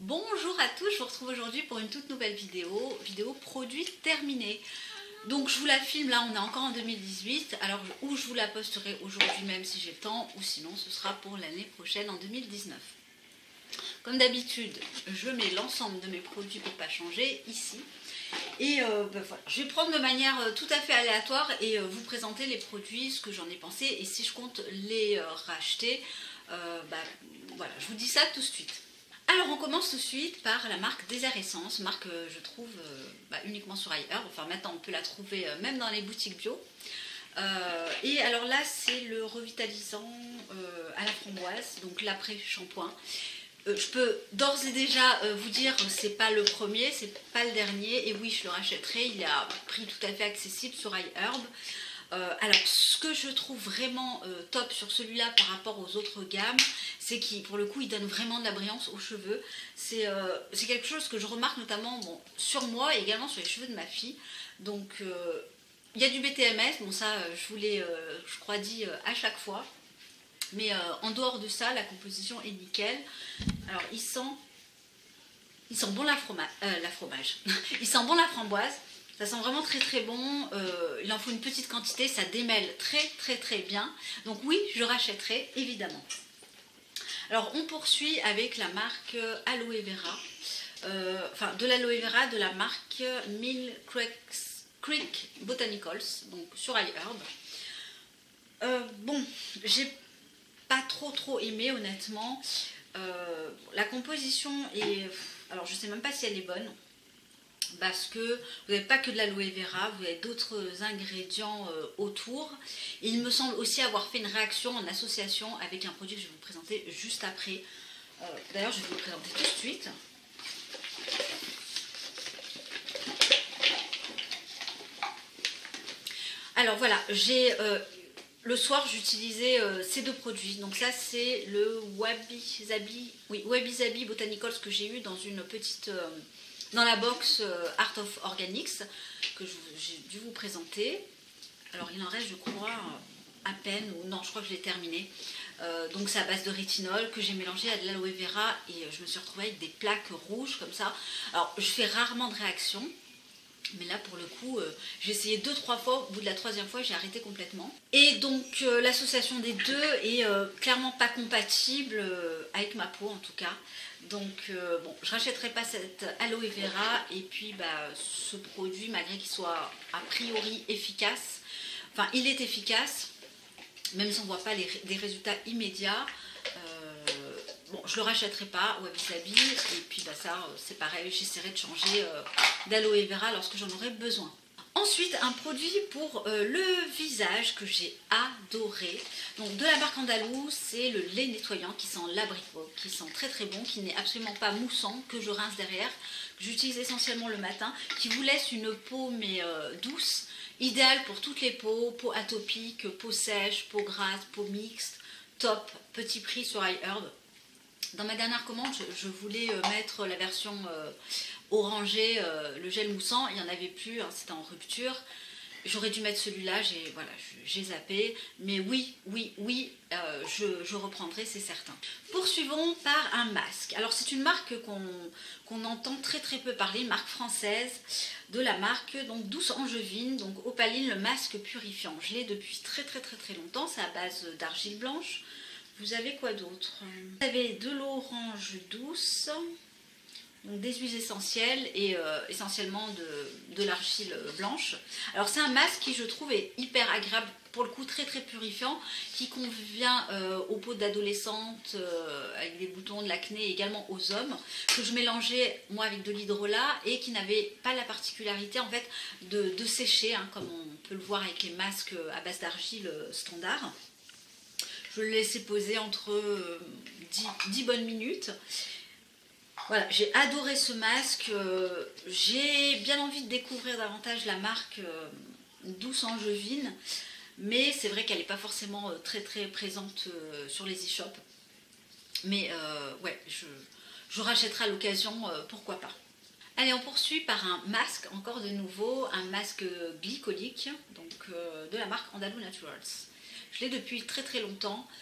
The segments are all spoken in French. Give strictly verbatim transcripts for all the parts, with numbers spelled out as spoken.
Bonjour à tous, je vous retrouve aujourd'hui pour une toute nouvelle vidéo, vidéo produit terminé. Donc je vous la filme, là on est encore en deux mille dix-huit, alors ou je vous la posterai aujourd'hui même si j'ai le temps, ou sinon ce sera pour l'année prochaine en deux mille dix-neuf. Comme d'habitude, je mets l'ensemble de mes produits pour ne pas changer ici. Et euh, ben voilà, je vais prendre de manière tout à fait aléatoire et euh, vous présenter les produits, ce que j'en ai pensé et si je compte les euh, racheter. Euh, ben, voilà, je vous dis ça tout de suite. Alors on commence tout de suite par la marque Desert Essence, marque que je trouve euh, bah, uniquement sur iHerb, enfin maintenant on peut la trouver euh, même dans les boutiques bio. Euh, et alors là c'est le revitalisant euh, à la framboise, donc l'après-shampoing. Euh, je peux d'ores et déjà euh, vous dire c'est pas le premier, c'est pas le dernier, et oui je le rachèterai, il est à prix tout à fait accessible sur iHerb. Euh, alors ce que je trouve vraiment euh, top sur celui-là par rapport aux autres gammes, c'est qu'il pour le coup il donne vraiment de la brillance aux cheveux. C'est euh, quelque chose que je remarque notamment bon, sur moi et également sur les cheveux de ma fille. Donc euh, il y a du B T M S, bon ça je vous l'ai euh, je crois dit euh, à chaque fois. Mais euh, en dehors de ça, la composition est nickel. Alors il sent, il sent bon la, froma euh, la fromage, il sent bon la framboise. Ça sent vraiment très très bon, euh, il en faut une petite quantité, ça démêle très très très bien. Donc oui, je rachèterai évidemment. Alors on poursuit avec la marque Aloe Vera, euh, enfin de l'aloe vera de la marque Mill Creek Botanicals, donc sur iHerb. Euh, bon, j'ai pas trop trop aimé honnêtement. Euh, la composition est, alors je sais même pas si elle est bonne. Parce que vous n'avez pas que de l'aloe vera, vous avez d'autres ingrédients euh, autour. Et il me semble aussi avoir fait une réaction en association avec un produit que je vais vous présenter juste après. Euh, D'ailleurs, je vais vous le présenter tout de suite. Alors voilà, j'ai euh, le soir j'utilisais euh, ces deux produits. Donc ça c'est le Wabi Sabi, oui, Wabi Sabi Botanicals que j'ai eu dans une petite... Euh, dans la box Art of Organics que j'ai dû vous présenter. Alors il en reste je crois à peine, ou non je crois que je l'ai terminé. Euh, donc c'est à base de rétinol que j'ai mélangé à de l'aloe vera et je me suis retrouvée avec des plaques rouges comme ça. Alors je fais rarement de réaction, mais là pour le coup euh, j'ai essayé deux trois fois, au bout de la troisième fois j'ai arrêté complètement. Et donc euh, l'association des deux est euh, clairement pas compatible euh, avec ma peau en tout cas. Donc euh, bon, je rachèterai pas cette aloe vera et puis bah, ce produit malgré qu'il soit a priori efficace, enfin il est efficace même si on ne voit pas les, des résultats immédiats. Euh, bon, je le rachèterai pas Wabi Sabi et puis bah, ça c'est pareil, j'essaierai de changer euh, d'aloe vera lorsque j'en aurai besoin. Ensuite, un produit pour euh, le visage que j'ai adoré. Donc de la marque Andalou, c'est le lait nettoyant qui sent l'abricot, qui sent très très bon, qui n'est absolument pas moussant, que je rince derrière, que j'utilise essentiellement le matin, qui vous laisse une peau mais euh, douce, idéale pour toutes les peaux, peau atopique, peau sèche, peau grasse, peau mixte, top, petit prix sur iHerb. Dans ma dernière commande, je, je voulais euh, mettre la version euh, orangée, euh, le gel moussant, il n'y en avait plus, hein, c'était en rupture. J'aurais dû mettre celui-là, j'ai voilà, j'ai zappé. Mais oui, oui, oui, euh, je, je reprendrai, c'est certain. Poursuivons par un masque. Alors c'est une marque qu'on qu'on entend très très peu parler, marque française, de la marque donc Douce Angevine, donc Opaline, le masque purifiant. Je l'ai depuis très très très très longtemps, c'est à base d'argile blanche. Vous avez quoi d'autre? Vous avez de l'orange douce, donc des huiles essentielles et euh, essentiellement de, de l'argile blanche. Alors c'est un masque qui je trouve est hyper agréable, pour le coup très très purifiant, qui convient euh, aux peaux d'adolescentes euh, avec des boutons, de l'acné et également aux hommes, que je mélangeais moi avec de l'hydrolat et qui n'avait pas la particularité en fait de, de sécher, hein, comme on peut le voir avec les masques à base d'argile standard. Je le laissais poser entre dix bonnes minutes. Voilà, j'ai adoré ce masque. J'ai bien envie de découvrir davantage la marque Douce Angevine. Mais c'est vrai qu'elle n'est pas forcément très très présente sur les e-shops. Mais euh, ouais, je, je rachèterai à l'occasion, euh, pourquoi pas. Allez, on poursuit par un masque, encore de nouveau, un masque glycolique, donc euh, de la marque Andalou Naturals. Je l'ai depuis très très longtemps.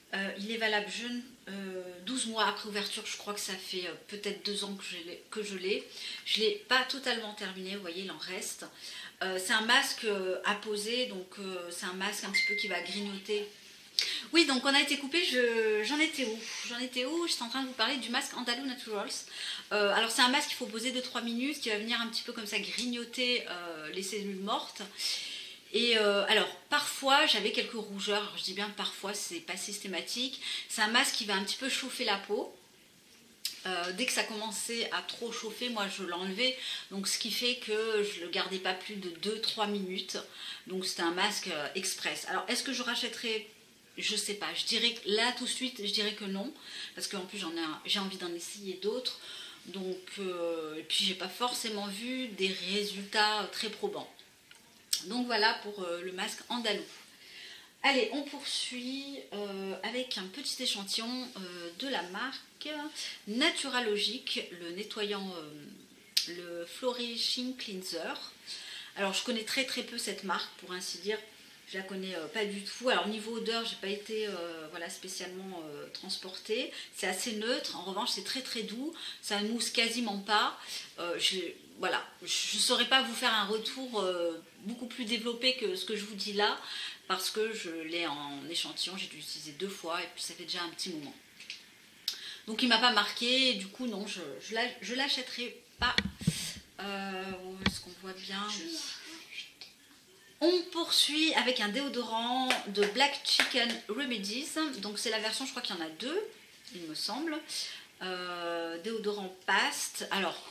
Euh, il est valable jeune, euh, douze mois après ouverture. Je crois que ça fait euh, peut-être deux ans que je l'ai. Je ne l'ai pas totalement terminé, vous voyez, il en reste. Euh, c'est un masque euh, à poser, donc euh, c'est un masque un petit peu qui va grignoter. Oui, donc on a été coupé, j'en étais où J'en étais où J'étais en train de vous parler du masque Andalou Naturals. Euh, alors c'est un masque qu'il faut poser deux trois minutes, qui va venir un petit peu comme ça grignoter euh, les cellules mortes. Et euh, alors parfois j'avais quelques rougeurs, alors, je dis bien parfois, c'est pas systématique. C'est un masque qui va un petit peu chauffer la peau. Euh, dès que ça commençait à trop chauffer, moi je l'enlevais, donc ce qui fait que je le gardais pas plus de deux trois minutes. Donc c'était un masque euh, express. Alors est-ce que je rachèterai? Je sais pas, je dirais que là tout de suite je dirais que non, parce qu'en plus j'en ai, j'ai envie d'en essayer d'autres. Donc euh, et puis j'ai pas forcément vu des résultats très probants. Donc voilà pour euh, le masque Andalou. Allez, on poursuit euh, avec un petit échantillon euh, de la marque Naturalogic, le nettoyant, euh, le Flourishing Cleanser. Alors je connais très très peu cette marque, pour ainsi dire, je la connais euh, pas du tout. Alors niveau odeur, j'ai pas été euh, voilà, spécialement euh, transportée. C'est assez neutre, en revanche c'est très très doux, ça ne mousse quasiment pas. Euh, je, voilà, je ne saurais pas vous faire un retour euh, beaucoup plus développé que ce que je vous dis là, parce que je l'ai en échantillon, j'ai dû l'utiliser deux fois et puis ça fait déjà un petit moment. Donc il ne m'a pas marqué, et du coup non, je ne l'achèterai pas. Euh, Est-ce qu'on voit bien? On poursuit avec un déodorant de Black Chicken Remedies. Donc c'est la version, je crois qu'il y en a deux, il me semble. Euh, déodorant paste. Alors,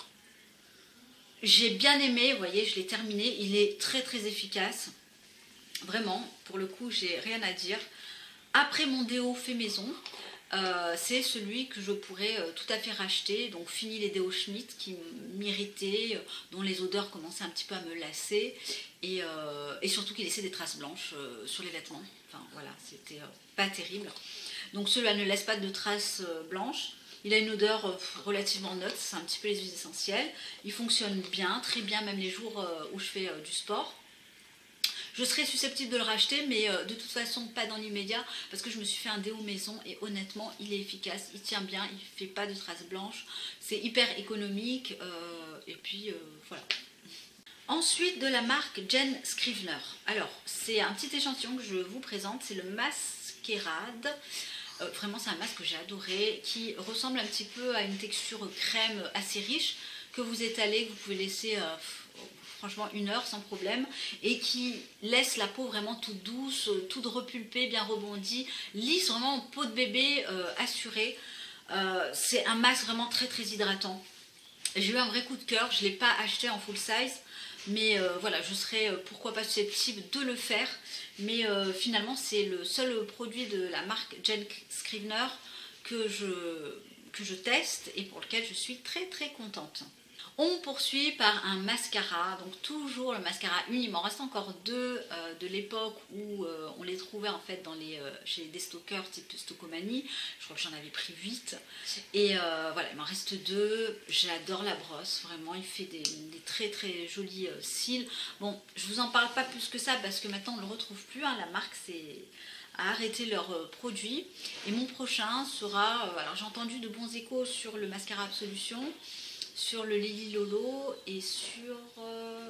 j'ai bien aimé, vous voyez, je l'ai terminé. Il est très très efficace. Vraiment, pour le coup, j'ai rien à dire. Après mon déo fait maison, euh, c'est celui que je pourrais euh, tout à fait racheter. Donc fini les déos Schmitt qui m'irritaient, euh, dont les odeurs commençaient un petit peu à me lasser. Et, euh, et surtout qui laissait des traces blanches euh, sur les vêtements. Enfin voilà, c'était euh, pas terrible. Donc celui-là ne laisse pas de traces euh, blanches. Il a une odeur euh, relativement neutre, c'est un petit peu les huiles essentielles. Il fonctionne bien, très bien, même les jours euh, où je fais euh, du sport. Je serais susceptible de le racheter, mais euh, de toute façon pas dans l'immédiat, parce que je me suis fait un déo maison et honnêtement il est efficace, il tient bien, il ne fait pas de traces blanches. C'est hyper économique euh, et puis euh, voilà. Ensuite, de la marque Jen Scrivener. Alors, c'est un petit échantillon que je vous présente, c'est le Masquerade. Euh, vraiment, c'est un masque que j'ai adoré, qui ressemble un petit peu à une texture crème assez riche, que vous étalez, que vous pouvez laisser euh, franchement une heure sans problème, et qui laisse la peau vraiment toute douce, toute repulpée, bien rebondie, lisse, vraiment peau de bébé euh, assurée. Euh, c'est un masque vraiment très très hydratant. J'ai eu un vrai coup de cœur, je ne l'ai pas acheté en full size, mais euh, voilà, je serais euh, pourquoi pas susceptible de le faire. Mais euh, finalement, c'est le seul produit de la marque Jen Scrivener que je, que je teste et pour lequel je suis très très contente. On poursuit par un mascara, donc toujours le mascara Uni. Il m'en reste encore deux euh, de l'époque où euh, on les trouvait en fait dans les, euh, chez des stockers type Stocomanie. Je crois que j'en avais pris huit. Et euh, voilà, il m'en reste deux. J'adore la brosse, vraiment, il fait des, des très très jolis euh, cils. Bon, je vous en parle pas plus que ça parce que maintenant on ne le retrouve plus. Hein. La marque c'est a arrêté leurs euh, produits. Et mon prochain sera, euh, alors j'ai entendu de bons échos sur le mascara Absolution, sur le Lily Lolo et sur euh,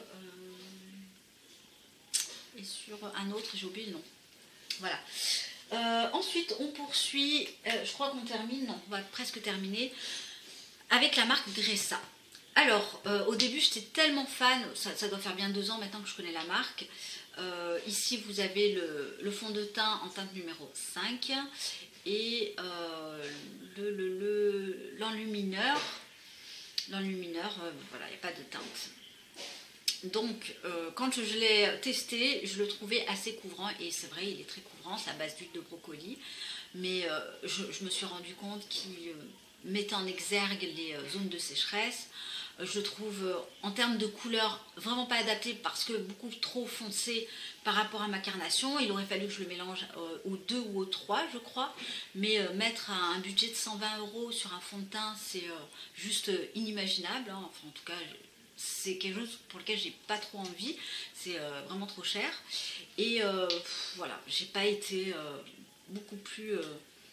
et sur un autre, j'ai oublié le nom. Voilà. Euh, ensuite, on poursuit, euh, je crois qu'on termine, non, on va presque terminer, avec la marque Gressa. Alors, euh, au début, j'étais tellement fan, ça, ça doit faire bien deux ans maintenant que je connais la marque. Euh, ici, vous avez le, le fond de teint en teinte numéro cinq et euh, le, le, le, l'enlumineur. L'enlumineur, euh, voilà, il n'y a pas de teinte. Donc, euh, quand je, je l'ai testé, je le trouvais assez couvrant, et c'est vrai, il est très couvrant, c'est à base d'huile de brocoli, mais euh, je, je me suis rendu compte qu'il euh, mettait en exergue les euh, zones de sécheresse. Euh, je le trouve, euh, en termes de couleur, vraiment pas adapté, parce que beaucoup trop foncé par rapport à ma carnation. Il aurait fallu que je le mélange euh, aux deux ou aux trois, je crois, mais euh, mettre un, un budget de cent vingt euros sur un fond de teint, c'est euh, juste inimaginable, hein. Enfin, en tout cas, c'est quelque chose pour lequel j'ai pas trop envie, c'est euh, vraiment trop cher. Et euh, pff, voilà, j'ai pas été euh, beaucoup plus euh,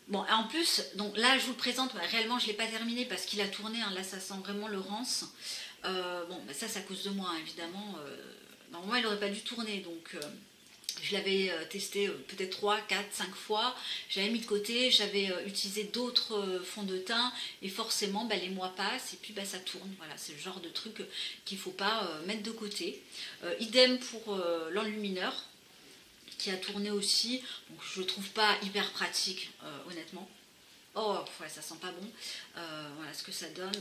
Bon, en plus, donc là je vous le présente, ouais, réellement je ne l'ai pas terminé parce qu'il a tourné, hein, là ça sent vraiment le rance. Euh, bon, bah, ça c'est à cause de moi, hein, évidemment. Euh, normalement il n'aurait pas dû tourner, donc euh, je l'avais euh, testé euh, peut-être trois, quatre, cinq fois. J'avais mis de côté, j'avais euh, utilisé d'autres euh, fonds de teint et forcément bah, les mois passent et puis bah, ça tourne. Voilà, c'est le genre de truc qu'il ne faut pas euh, mettre de côté. Euh, idem pour euh, l'enlumineur, qui a tourné aussi, donc je le trouve pas hyper pratique, euh, honnêtement. Oh, ouais, ça sent pas bon. Euh, voilà ce que ça donne.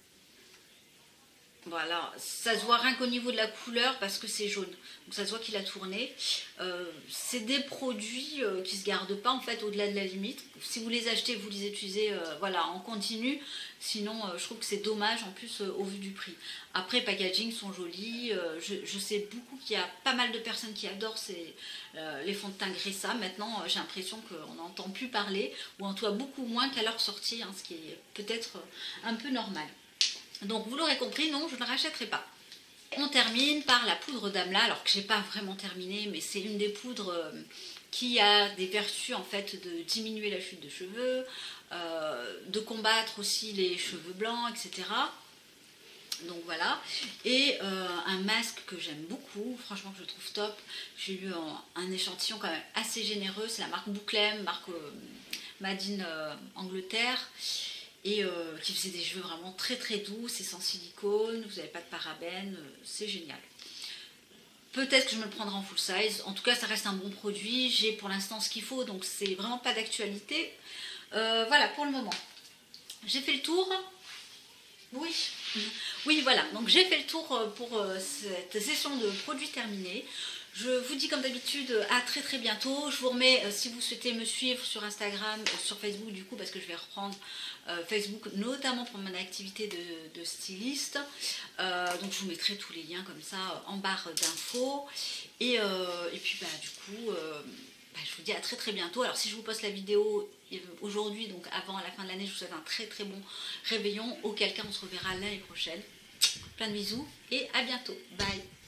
Voilà, ça se voit rien qu'au niveau de la couleur parce que c'est jaune. Donc ça se voit qu'il a tourné. Euh, c'est des produits euh, qui ne se gardent pas en fait au-delà de la limite. Si vous les achetez, vous les utilisez euh, voilà, en continu. Sinon, euh, je trouve que c'est dommage en plus euh, au vu du prix. Après, les packaging sont jolis. Euh, je, je sais beaucoup qu'il y a pas mal de personnes qui adorent ces, euh, les fonds de teint Gressa. Maintenant, euh, j'ai l'impression qu'on n'entend plus parler, ou en tout cas beaucoup moins qu'à leur sortie, hein, ce qui est peut-être un peu normal. Donc vous l'aurez compris, non, je ne rachèterai pas. On termine par la poudre d'Amla, alors que je n'ai pas vraiment terminé, mais c'est une des poudres qui a des vertus en fait de diminuer la chute de cheveux, euh, de combattre aussi les cheveux blancs, et cetera. Donc voilà, et euh, un masque que j'aime beaucoup, franchement que je trouve top. J'ai eu un, un échantillon quand même assez généreux, c'est la marque Bouclem, marque euh, Made in euh, Angleterre. Et euh, qui faisait des cheveux vraiment très très doux, c'est sans silicone, vous n'avez pas de parabènes, euh, c'est génial. Peut-être que je me le prendrai en full size, en tout cas ça reste un bon produit, j'ai pour l'instant ce qu'il faut, donc c'est vraiment pas d'actualité. Euh, voilà pour le moment. J'ai fait le tour. Oui, oui voilà, donc j'ai fait le tour pour euh, cette session de produits terminée. Je vous dis comme d'habitude à très très bientôt. Je vous remets, euh, si vous souhaitez me suivre sur Instagram, euh, sur Facebook du coup, parce que je vais reprendre euh, Facebook, notamment pour mon activité de, de styliste. Euh, donc je vous mettrai tous les liens comme ça en barre d'infos. Et, euh, et puis bah, du coup, euh, bah, je vous dis à très très bientôt. Alors si je vous poste la vidéo aujourd'hui, donc avant la fin de l'année, je vous souhaite un très très bon réveillon. Auquel cas on se reverra l'année prochaine. Plein de bisous et à bientôt. Bye.